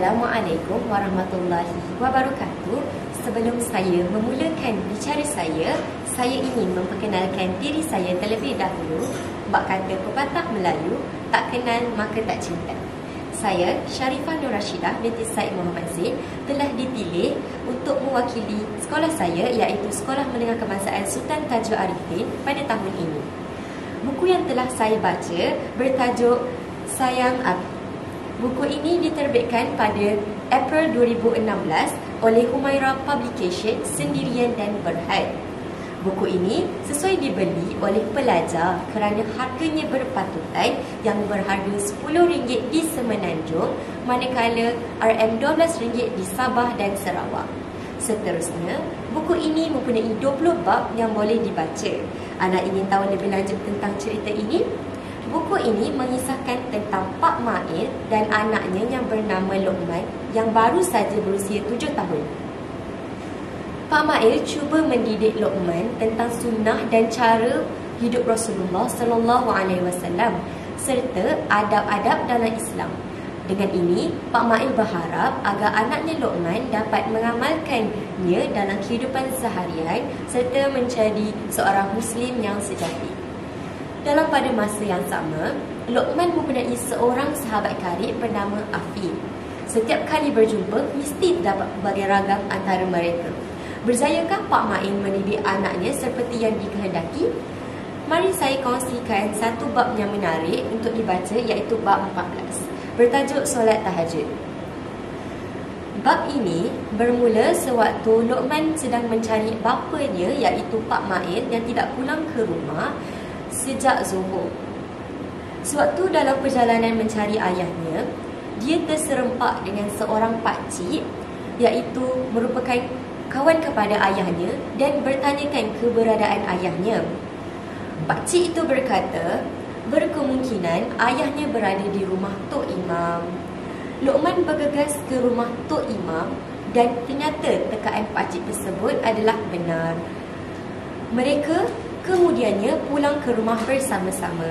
Assalamualaikum warahmatullahi wabarakatuh. Sebelum saya memulakan bicara saya ingin memperkenalkan diri saya terlebih dahulu. Bak kata pepatah Melayu, tak kenal maka tak cinta. Saya, Sharifah Nur Rashidah binti Said Muhammad Zain, telah dipilih untuk mewakili sekolah saya, iaitu Sekolah Menengah Kebangsaan Sultan Tajul Arifin pada tahun ini. Buku yang telah saya baca bertajuk Sayang Api. Buku ini diterbitkan pada April 2016 oleh Humaira Publication Sendirian dan Berhad. Buku ini sesuai dibeli oleh pelajar kerana harganya berpatutan yang berharga RM10 di Semenanjung, manakala RM12 di Sabah dan Sarawak. Seterusnya, buku ini mempunyai 20 bab yang boleh dibaca. Anda ingin tahu lebih lanjut tentang cerita ini? Buku ini mengisahkan tentang Pak Mail dan anaknya yang bernama Luqman yang baru saja berusia 7 tahun. Pak Mail cuba mendidik Luqman tentang sunnah dan cara hidup Rasulullah SAW serta adab-adab dalam Islam. Dengan ini, Pak Mail berharap agar anaknya Luqman dapat mengamalkannya dalam kehidupan seharian serta menjadi seorang Muslim yang sejati. Dalam pada masa yang sama, Luqman mempunyai seorang sahabat karib bernama Afi. Setiap kali berjumpa, mesti terdapat pelbagai ragam antara mereka. Berjayakah Pak Mail mendidik anaknya seperti yang dikehendaki? Mari saya kongsikan satu bab yang menarik untuk dibaca, iaitu bab 14, bertajuk Solat Tahajud. Bab ini bermula sewaktu Luqman sedang mencari bapanya, iaitu Pak Mail yang tidak pulang ke rumah sejak Zuhur. Sewaktu dalam perjalanan mencari ayahnya, dia terserempak dengan seorang pakcik, iaitu merupakan kawan kepada ayahnya, dan bertanyakan keberadaan ayahnya. Pakcik itu berkata, berkemungkinan ayahnya berada di rumah Tok Imam. Luqman bergegas ke rumah Tok Imam dan ternyata tekaan pakcik tersebut adalah benar. Mereka kemudiannya pulang ke rumah bersama-sama.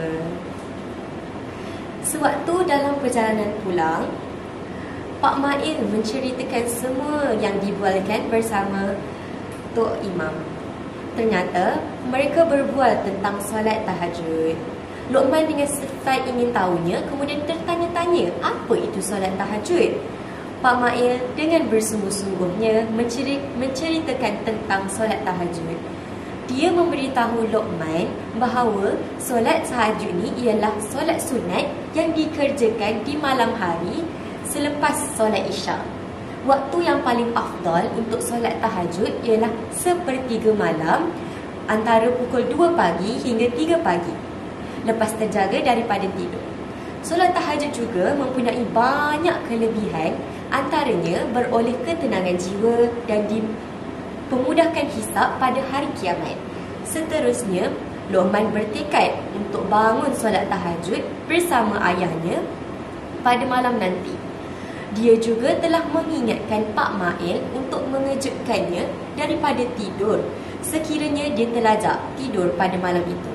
Sewaktu dalam perjalanan pulang, Pak Mail menceritakan semua yang dibualkan bersama Tok Imam. Ternyata mereka berbual tentang solat tahajud. Luqman dengan sifat ingin tahunya kemudian tertanya-tanya, apa itu solat tahajud? Pak Mail dengan bersungguh-sungguhnya menceritakan tentang solat tahajud. Dia memberitahu Luqman bahawa solat tahajud ni ialah solat sunat yang dikerjakan di malam hari selepas solat Isyak. Waktu yang paling afdal untuk solat tahajud ialah sepertiga malam, antara pukul 2 pagi hingga 3 pagi, lepas terjaga daripada tidur. Solat tahajud juga mempunyai banyak kelebihan, antaranya beroleh ketenangan jiwa dan pemudahkan hisab pada hari kiamat. Seterusnya, Luqman bertekad untuk bangun solat tahajud bersama ayahnya pada malam nanti. Dia juga telah mengingatkan Pak Mail untuk mengejutkannya daripada tidur sekiranya dia terlajak tidur pada malam itu.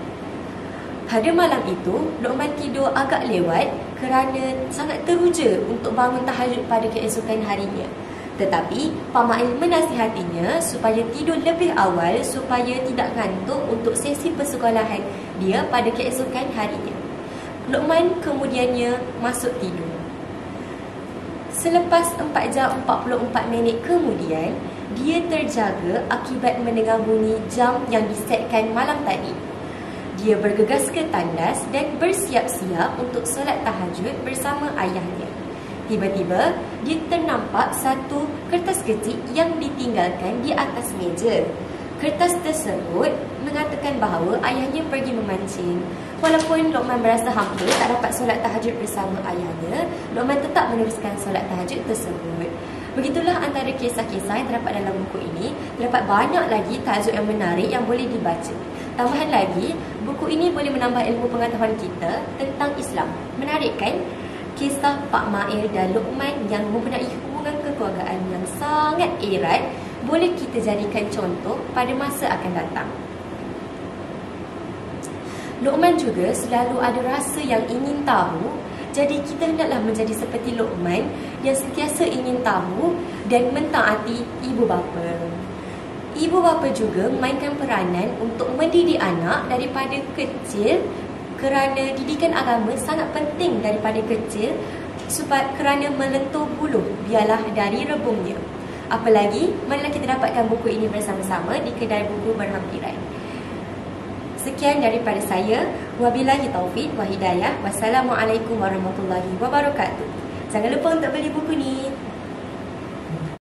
Pada malam itu, Luqman tidur agak lewat kerana sangat teruja untuk bangun tahajud pada keesokan harinya. Tetapi Pak Mail menasihatinya supaya tidur lebih awal supaya tidak ngantuk untuk sesi persekolahan dia pada keesokan harinya. Luqman kemudiannya masuk tidur. Selepas 4 jam 44 minit kemudian, dia terjaga akibat mendengar bunyi jam yang disetkan malam tadi. Dia bergegas ke tandas dan bersiap-siap untuk solat tahajud bersama ayahnya. Tiba-tiba, dia ternampak satu kertas kecil yang ditinggalkan di atas meja. Kertas tersebut mengatakan bahawa ayahnya pergi memancing. Walaupun Luqman berasa hampa tak dapat solat tahajud bersama ayahnya, Luqman tetap meneruskan solat tahajud tersebut. Begitulah antara kisah-kisah yang terdapat dalam buku ini. Terdapat banyak lagi tajuk yang menarik yang boleh dibaca. Tambahan lagi, buku ini boleh menambah ilmu pengetahuan kita tentang Islam. Menarik kan? Kisah Pak Mail dan Luqman yang mempunyai hubungan kekeluargaan yang sangat erat boleh kita jadikan contoh pada masa akan datang. Luqman juga selalu ada rasa yang ingin tahu Jadi kita hendaklah menjadi seperti Luqman yang sentiasa ingin tahu dan mentaati ibu bapa. Ibu bapa juga memainkan peranan untuk mendidik anak daripada kecil, kerana didikan agama sangat penting daripada kecil kerana melentur buluh biarlah dari rebungnya. Apalagi, marilah kita dapatkan buku ini bersama-sama di kedai buku berhampiran. Sekian daripada saya. Wabillahi taufiq wa hidayah. Wassalamualaikum warahmatullahi wabarakatuh. Jangan lupa untuk beli buku ni.